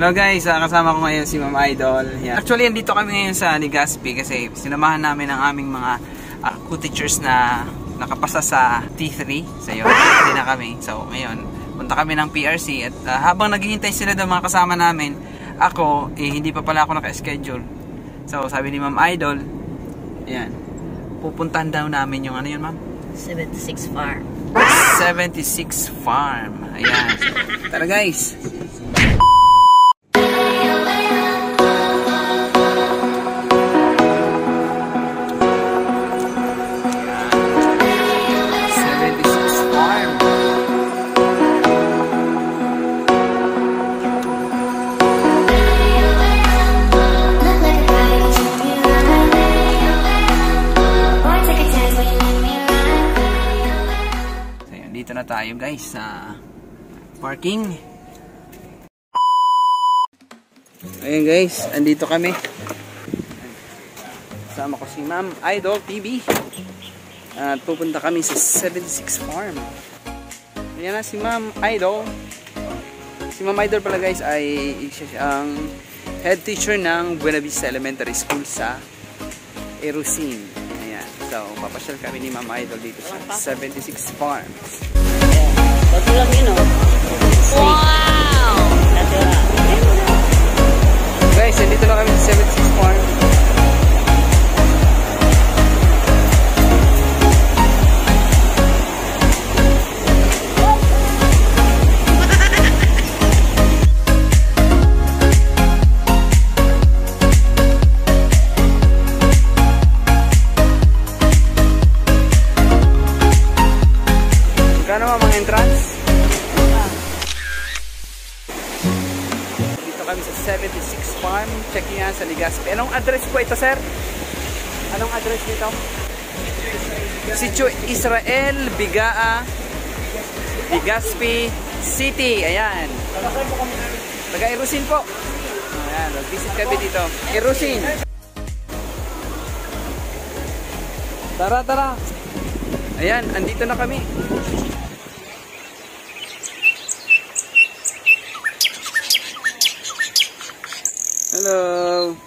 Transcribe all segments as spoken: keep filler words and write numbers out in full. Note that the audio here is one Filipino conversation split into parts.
Hello guys, uh, kasama ko ngayon si Ma'am Idol. Yeah. Actually, andito kami ngayon sa Legazpi kasi sinamahan namin ang aming mga uh, co-teachers na nakapasa sa T three. So yun, hindi na kami. So ngayon, punta kami ng P R C at uh, habang naghihintay sila ng mga kasama namin, ako, eh, hindi pa pala ako naka-schedule. So sabi ni Ma'am Idol, yan, pupuntahan daw namin yung ano yun, Ma'am? seventy-six Farm. seventy-six Farm. Ayan. Tara guys. Dito na tayo guys sa parking. Ayan guys, andito kami. Kasama ko si Ma'am Idol T V. At pupunta kami sa seventy-six Farm. Ayan na si Ma'am Idol. Si Ma'am Idol pala guys ay siya ang head teacher ng Buena Vista Elementary School sa Erusin. So, papasyal kami ni Ma'am Idol dito sa seventy-six Farms. Bago lang yun, oh. Wow! Guys, dito na kami sa seventy-six Farms. Kano ba mga entrance? Dito kami sa seventy-six Farm. Check nyo yan sa Legazpi. Anong address po ito, sir? Anong address dito? Sitio Israel, Bigaa, Legazpi City. Ayan. Taga Erusin po. Ayan, mag-visit kami dito. Erusin. Tara, tara. Ayan, andito na kami. Hello.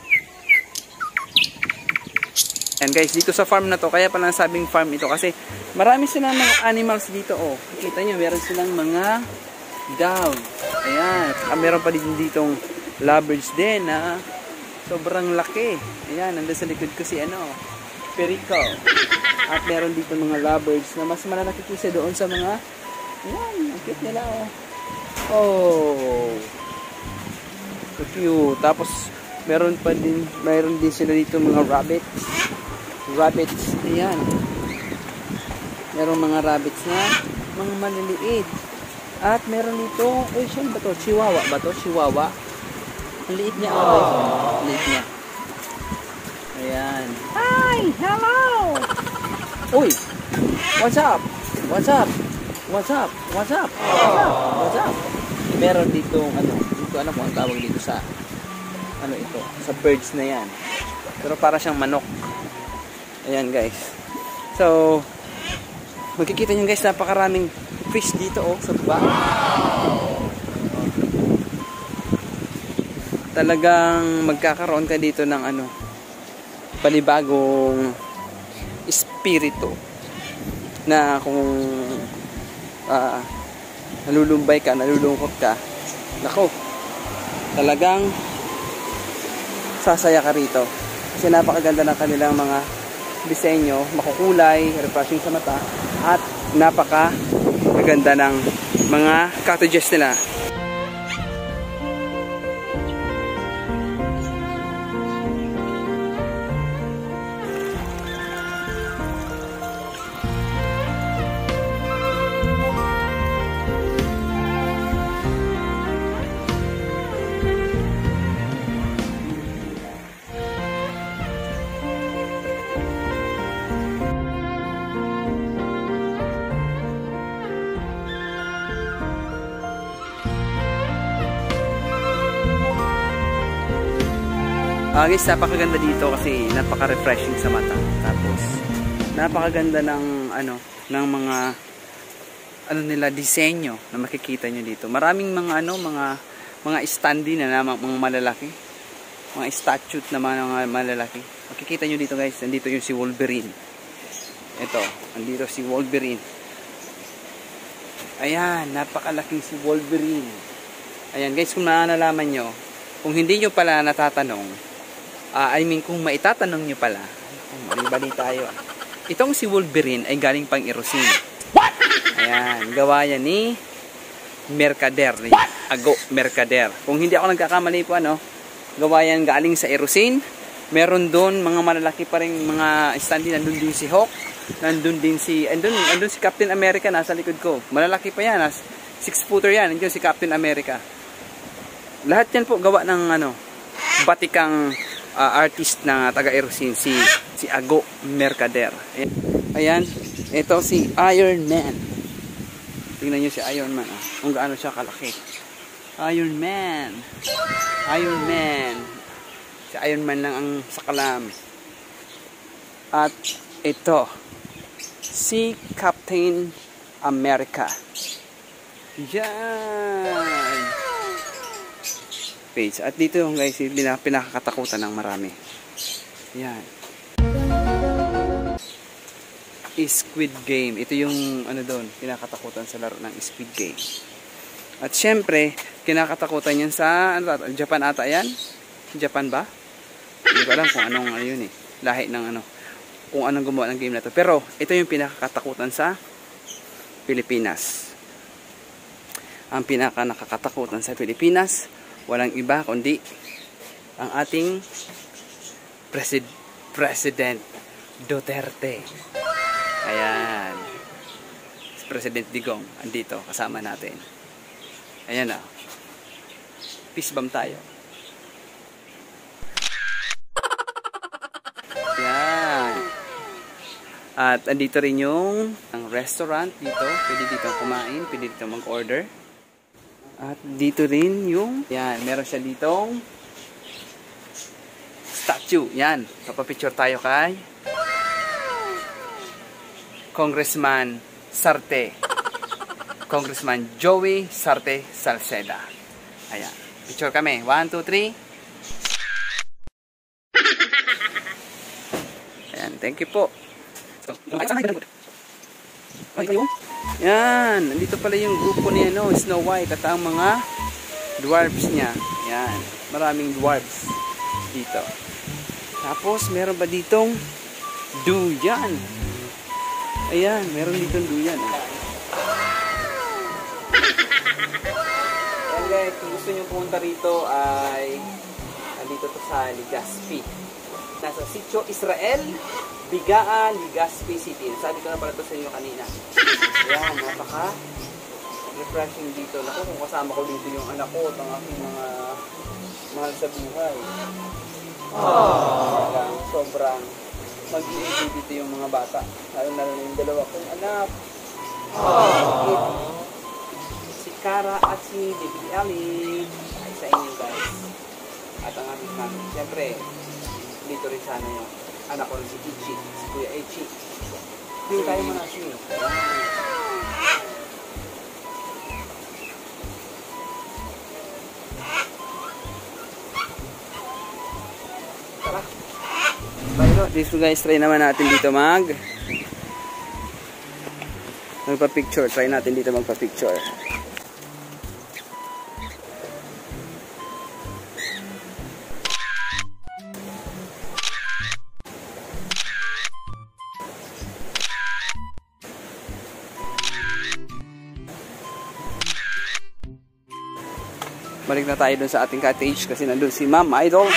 And guys, dito sa farm na to, kaya pala nasabing farm ito kasi marami silang mga animals dito. Oh, kita nyo, meron silang mga dog. Ayan. Ah, meron pa din ditong lovebirds din na sobrang laki. Ayan, nandun sa likod ko si ano, Perico. At meron dito mga lovebirds na mas malalaki kasi doon sa mga, ayan, ang cute nila oh. Oh. So cute. Tapos meron pa din, meron din sila dito mga rabbits. Rabbits, ayan. Meron mga rabbits na mga maliliit. At meron dito, eh, saan ba to? Chihuahua ba to? Chihuahua. Ang liit niya, oh. Ang liit niya. Ayan. Hi! Hello! Uy! What's up? What's up? What's up? What's up? What's up? What's up? Meron dito, ano, dito alam mo ang tawag dito sa, ano ito, sa birds na yan. Pero para siyang manok. Ayan guys. So, magkikita nyo guys, napakaraming fish dito oh, sa baba. Talagang magkakaroon ka dito ng ano, panibagong espiritu na kung uh, nalulumbay ka, nalulungkot ka, nako, talagang sasaya ka rito kasi napakaganda ng kanilang mga disenyo, makukulay, refreshing sa mata at napakaganda ng mga cottages nila. Uh, guys, napakaganda dito kasi napaka-refreshing sa mata. Tapos napakaganda ng ano, ng mga ano nila disenyo na makikita nyo dito. Maraming mga ano, mga mga standee na naman, mga malalaki. Mga statue na mga malalaki. Makikita nyo dito guys, nandito yung si Wolverine. Ito, nandito si Wolverine. Ayan, napakalaking si Wolverine. Ayan guys, kung naalalaman nyo, kung hindi nyo pala natatanong, uh, I mean kung maitatanong nyo pala, mali-bali tayo. Itong si Wolverine ay galing pang Irusin. Ayan, gawa yan ni Mercader, ni Ago Mercader. Kung hindi ako nagkakamali po, ano, gawa yan galing sa Irusin. Meron doon mga malalaki pa rin mga standee. Nandun din si Hulk, nandun din si, andun, andun si Captain America, nasa likod ko. Malalaki pa yan, six footer yan, nandun si Captain America. Lahat yan po gawa ng ano, batikang uh, artist na taga-Irusin, si, si Ago Mercader. Ayan, ayan, ito si Iron Man. Tingnan nyo si Iron Man, ah, kung gaano siya kalaki. Iron Man. Iron Man. Si Iron Man lang ang sakalam. At ito, si Captain America. Yan. Page. At dito yung guys, pinakakatakutan ng marami. Yan. Squid Game. Ito yung ano doon, pinakatakutan sa laro ng Squid Game. At syempre, kinakatakutan yan sa ano, Japan ata yan? Japan ba? Hindi ko alam kung anong ano yun eh. Lahi ng ano, kung anong gumawa ng game na to. Pero ito yung pinakakatakutan sa Pilipinas. Ang pinaka nakakatakutan sa Pilipinas, walang iba kundi ang ating Presid President Duterte. Ayan. Si President Digong andito kasama natin. Ayan na. Peace bomb tayo. Ayan. At andito rin yung ang restaurant dito. Pwede dito kumain, pwede dito mag-order. At dito rin yung, yan, meron siya ditong statue. Yan, papapicture tayo kay Congressman Sarte. Congressman Joey Sarte Salceda. Ayan, picture kami. One, two, three. Ayan, thank you po. Yan, nandito pala yung grupo niya, no, Snow White at ang mga dwarfs niya. Yan, maraming dwarfs dito. Tapos, meron ba ditong duyan? Ayan, meron ditong duyan. Ayan guys, kung gusto nyo pumunta rito ay nandito to sa Legazpi. Nasa Sitio Israel, Bigaan, Legazpi City. Sabi ko na pala ito sa inyo kanina. Ayan, napaka refreshing dito. Naku, kung kasama ko dito yung anak ko at ang aking mga mahal sa buhay. Aww. Sobrang mag-i-enjoy dito yung mga bata. Lalo na lang yung dalawa kong anak. Aww. Si Cara at si Baby Ellie. Ay sa inyo guys. At ang aming namin. Siyempre, dito rin sana yung anak ko rin si Ichi. Si Kuya Ichi. Hindi tayo muna siya. Tara. Bye, this guys, try naman natin dito mag magpa-picture. Try natin dito magpa-picture. Balik na tayo dun sa ating cottage kasi nandun si Ma'am Idol.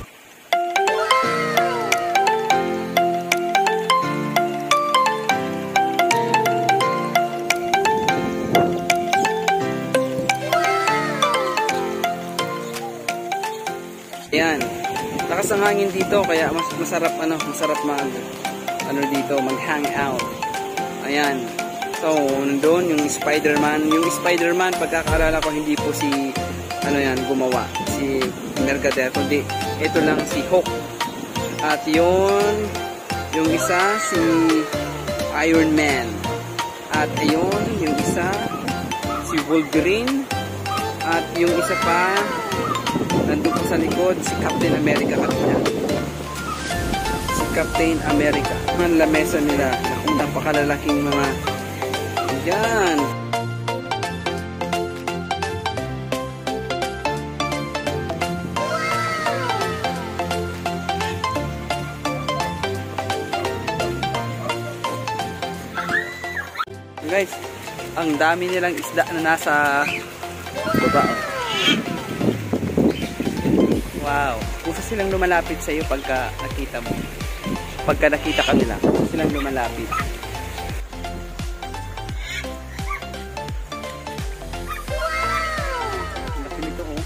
Ayan. Lakas ang hangin dito kaya mas masarap ano, masarap mag ano dito, mag-hang out. Ayan. So, nandun yung Spider-Man. Yung Spider-Man, pagkakaalala ko, hindi po si ano yan, gumawa. Si Mercader, kundi ito lang si Hulk. At yun, yung isa, si Iron Man. At ayun, yung isa, si Wolverine. At yung isa pa, nandun po sa likod, si Captain America kanina. Si Captain America. Ang lamesa nila, kung napakalalaking mga yan. Guys, ang dami nilang isda na nasa baba. Wow, gusto silang lumalapit sa iyo pagka nakita mo. Pagka nakita ka nila, gusto silang lumalapit. Ang laki nito, oh.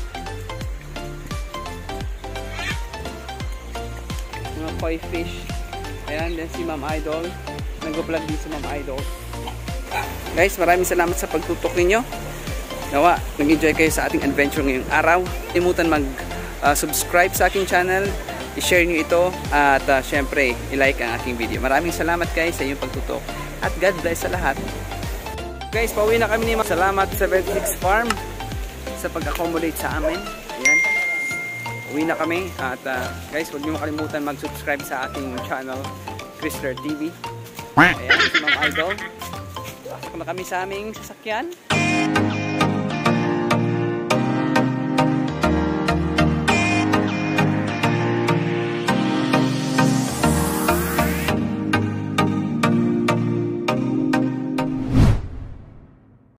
Mga koi fish. Ayan, then si Ma'am Idol. Nag-vlog din si Ma'am Idol. Guys, maraming salamat sa pagtutok ninyo. Nawa, nag-enjoy kayo sa ating adventure ngayong araw. Imutan mag-subscribe uh, sa aking channel, i-share nyo ito, at uh, syempre, i-like ang aking video. Maraming salamat guys sa inyong pagtutok. At God bless sa lahat. Guys, pauwi na kami ni Ma'am. Salamat sa seventy-six Farm sa pag-accommodate sa amin. Ayan. Uwi na kami. At uh, guys, huwag nyo makalimutan mag-subscribe sa aking channel, Chrisler T V. Ayan, si Ma'am Idol. Pasok na kami sa aming sasakyan.